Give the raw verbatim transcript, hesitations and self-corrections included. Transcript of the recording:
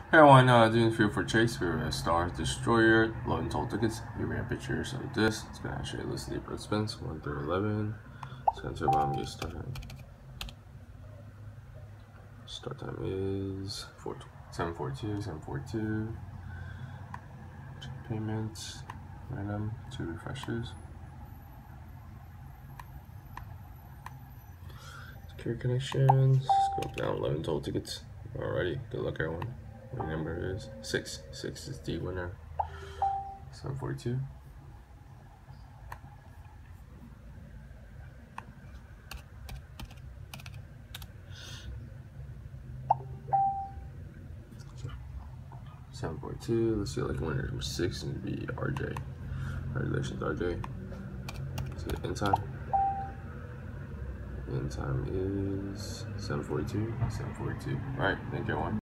Hey everyone, uh, doing field for Chase. We're a Star Destroyer, loading total tickets. Here we have pictures of this. It's gonna actually list the expense one through eleven. It's gonna tell me start time. Start time is seven forty-two, seven forty-two. Payments, random, two refreshes. Secure connections. Let's go down loading total tickets. Alrighty, good luck everyone. My number is six. Six is the winner. seven forty-two. seven forty-two. Let's see, like winner number six and be R J. Congratulations, R J. So end time. End time is seven forty-two. seven forty-two. All right, thank you everyone.